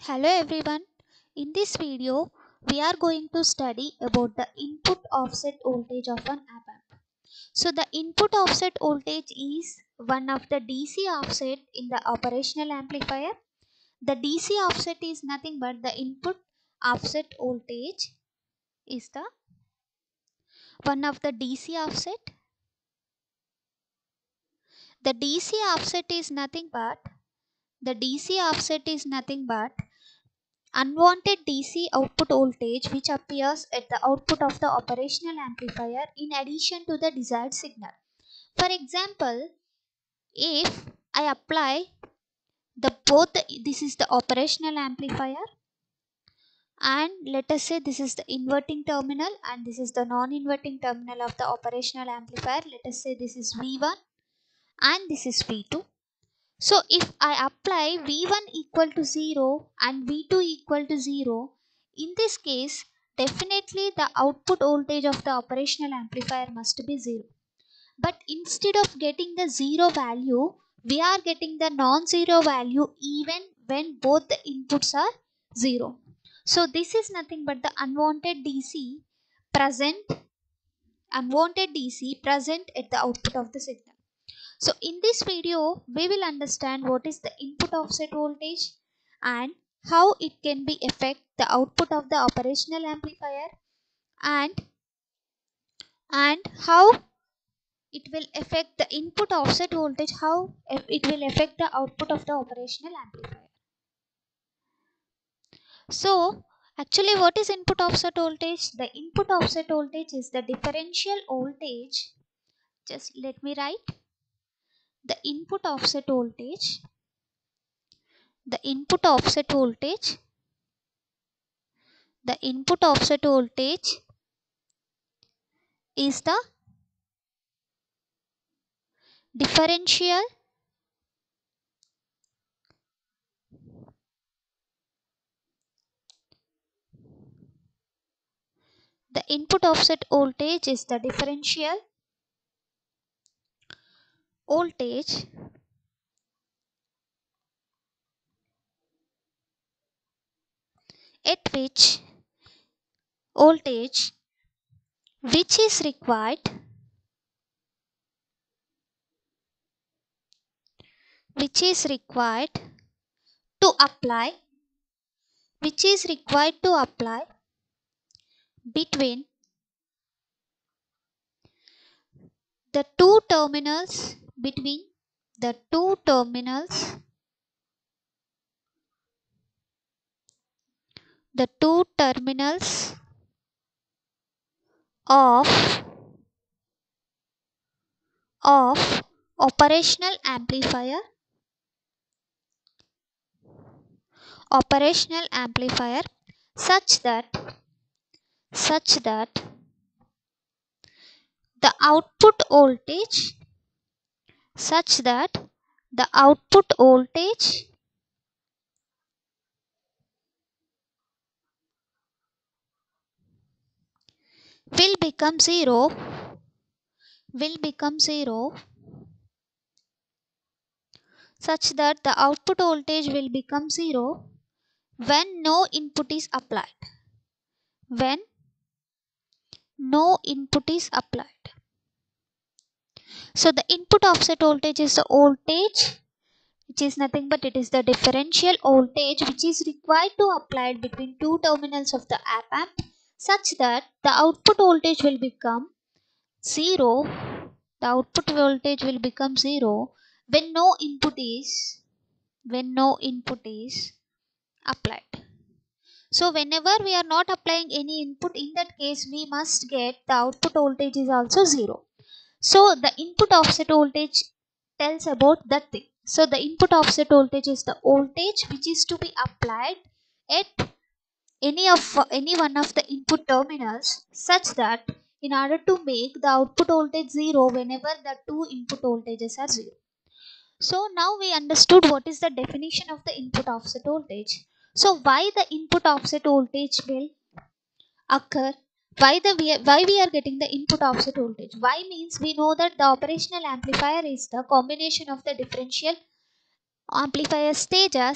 Hello everyone. In this video, we are going to study about the input offset voltage of an op-amp. So the input offset voltage is one of the DC offset in the operational amplifier. The DC offset is nothing but the input offset voltage is the one of the DC offset. The DC offset is nothing but unwanted DC output voltage which appears at the output of the operational amplifier in addition to the desired signal. For example, if I apply this is the operational amplifier, and let us say this is the inverting terminal and this is the non-inverting terminal of the operational amplifier. Let us say this is V1 and this is V2. So if I apply V1 equal to 0 and V2 equal to 0, in this case definitely the output voltage of the operational amplifier must be 0. But instead of getting the 0 value, we are getting the non-zero value even when both the inputs are 0. So this is nothing but the unwanted DC present at the output of the signal. So in this video, we will understand what is the input offset voltage and how it can be affect the output of the operational amplifier, and how it will affect the input offset voltage, how it will affect the output of the operational amplifier. So actually, what is input offset voltage? The input offset voltage is the differential voltage. Just let me write the input offset voltage. The input offset voltage is the differential voltage at which voltage which is required to apply between the two terminals of operational amplifier such that the output voltage will become zero such that the output voltage will become zero when no input is applied. So the input offset voltage is the voltage which is nothing but it is the differential voltage which is required to applied between two terminals of the op-amp such that the output voltage will become zero. When no input is applied. So whenever we are not applying any input, in that case we must get the output voltage is also 0. So the input offset voltage tells about that thing. So the input offset voltage is the voltage which is to be applied at any one of the input terminals such that in order to make the output voltage 0 whenever the two input voltages are 0. So now we understood what is the definition of the input offset voltage. So why the input offset voltage will occur? Why we are getting the input offset voltage? Why means we know that the operational amplifier is the combination of the differential amplifier stages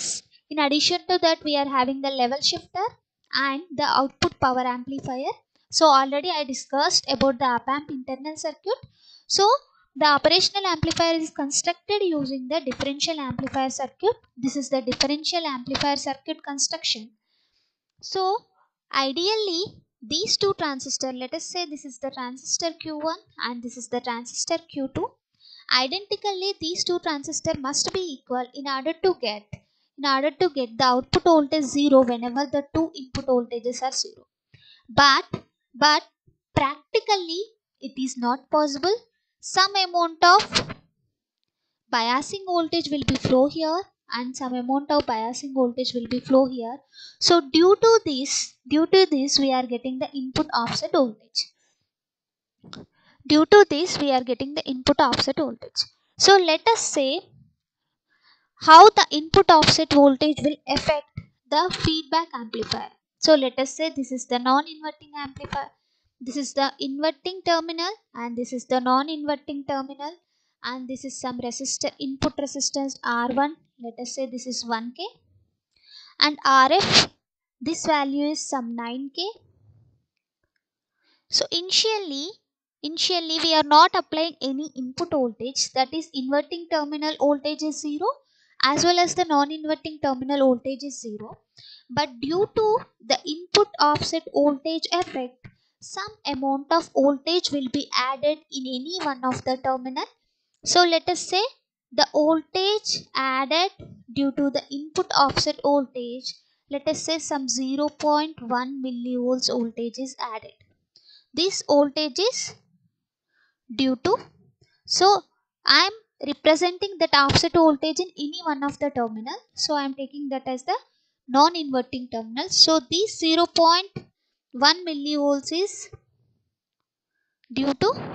In addition to that, we are having the level shifter and the output power amplifier. So already I discussed about the op-amp internal circuit. So the operational amplifier is constructed using the differential amplifier circuit. This is the differential amplifier circuit construction. So ideally these two transistors, let us say this is the transistor Q1 and this is the transistor Q2. Identically these two transistors must be equal in order to get the output voltage 0 whenever the two input voltages are 0. But practically it is not possible. Some amount of biasing voltage will be flow here and some amount of biasing voltage will be flow here. So due to this we are getting the input offset voltage. Due to this we are getting the input offset voltage. So let us say how the input offset voltage will affect the feedback amplifier. So let us say this is the non-inverting amplifier. This is the inverting terminal and this is the non-inverting terminal, and this is some resistor, input resistance R1. Let us say this is 1K, and RF, this value is some 9K. So initially we are not applying any input voltage, that is inverting terminal voltage is 0 as well as the non-inverting terminal voltage is 0. But due to the input offset voltage effect, some amount of voltage will be added in any one of the terminal. So let us say the voltage added due to the input offset voltage, let us say some 0.1 millivolts voltage is added. This voltage is due to, so I am representing that offset voltage in any one of the terminal. So I am taking that as the non-inverting terminal. So this 0.1 millivolts is due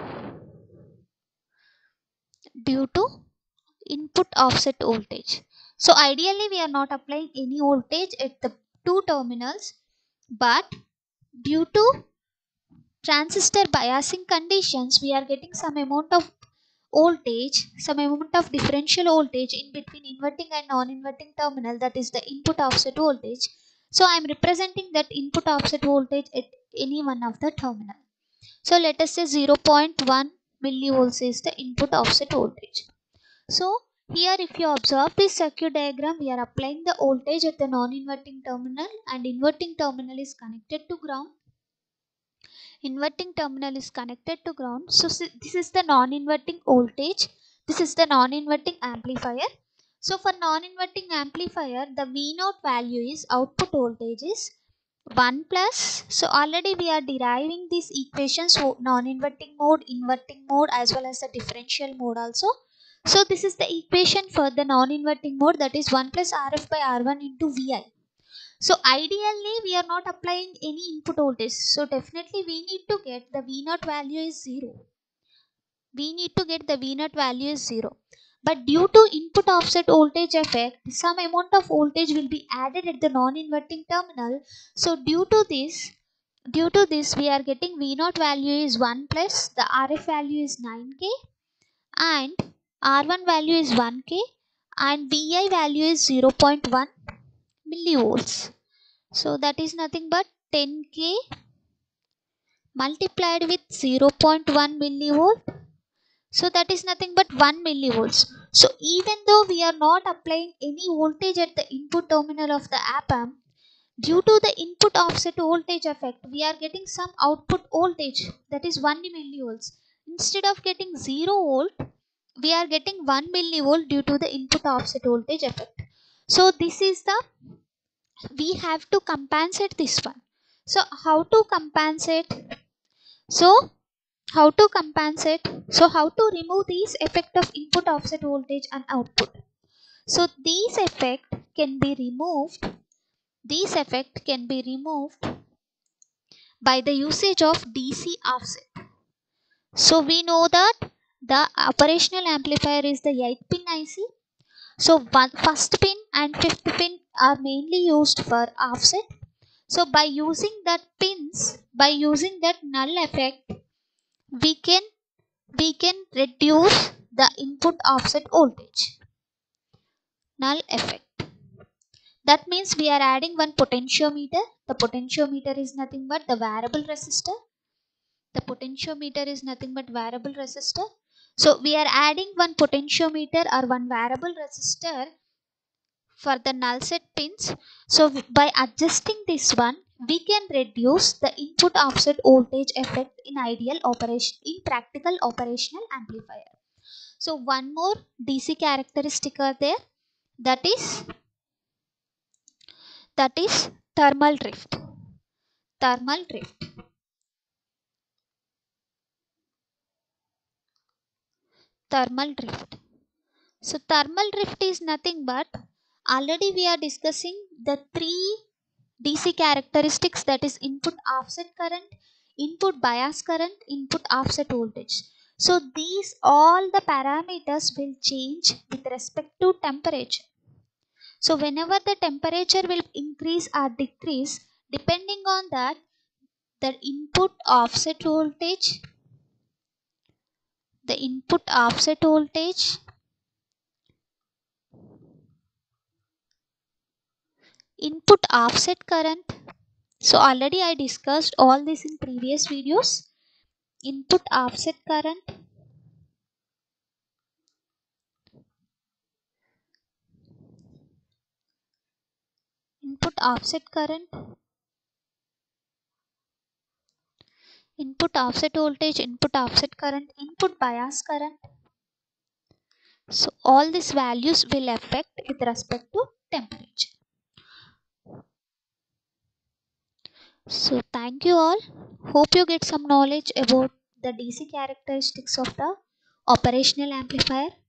to input offset voltage. So ideally we are not applying any voltage at the two terminals, but due to transistor biasing conditions we are getting some amount of voltage, some amount of differential voltage in between inverting and non-inverting terminal, that is the input offset voltage. So I am representing that input offset voltage at any one of the terminal. So let us say 0.1 millivolts is the input offset voltage. So here if you observe this circuit diagram, we are applying the voltage at the non-inverting terminal and inverting terminal is connected to ground. Inverting terminal is connected to ground. So this is the non-inverting voltage. This is the non-inverting amplifier. So for non-inverting amplifier, the V0 value is output voltage is 1 plus. So already we are deriving these equations for non-inverting mode, inverting mode as well as the differential mode also. So this is the equation for the non-inverting mode, that is 1 plus RF by R1 into Vi. So ideally we are not applying any input voltage. So definitely we need to get the V0 value is 0. We need to get the V0 value is 0. But due to input offset voltage effect, some amount of voltage will be added at the non-inverting terminal. So due to this we are getting V0 value is 1 plus the RF value is 9K and R1 value is 1K and Vi value is 0.1 millivolts. So that is nothing but 10K multiplied with 0.1 millivolt. So that is nothing but 1 millivolts. So even though we are not applying any voltage at the input terminal of the op-amp, due to the input offset voltage effect, we are getting some output voltage, that is 1 millivolts. Instead of getting 0 volt, we are getting 1 millivolt due to the input offset voltage effect. So this is the, we have to compensate this one. So how to compensate? So how to remove these effect of input offset voltage and output? So these effect can be removed by the usage of DC offset. So we know that the operational amplifier is the 8-pin IC. So first pin and fifth pin are mainly used for offset. So by using that null effect, we can reduce the input offset voltage. Null effect. That means we are adding one potentiometer. The potentiometer is nothing but the variable resistor. The potentiometer is nothing but variable resistor. So we are adding one potentiometer or one variable resistor for the null set pins. So by adjusting this one, we can reduce the input offset voltage effect in ideal operation, in practical operational amplifier. So one more DC characteristic are there, that is thermal drift. Thermal drift. Thermal drift. So thermal drift is nothing but, already we are discussing the three DC characteristics, that is input offset current, input bias current, input offset voltage. So these all the parameters will change with respect to temperature. So whenever the temperature will increase or decrease, depending on that, the input offset voltage, the input offset voltage, input offset current. So already I discussed all this in previous videos. Input offset current, input offset current, input offset voltage, input offset current, input bias current. So all these values will affect with respect to temperature. So thank you all. Hope you get some knowledge about the DC characteristics of the operational amplifier.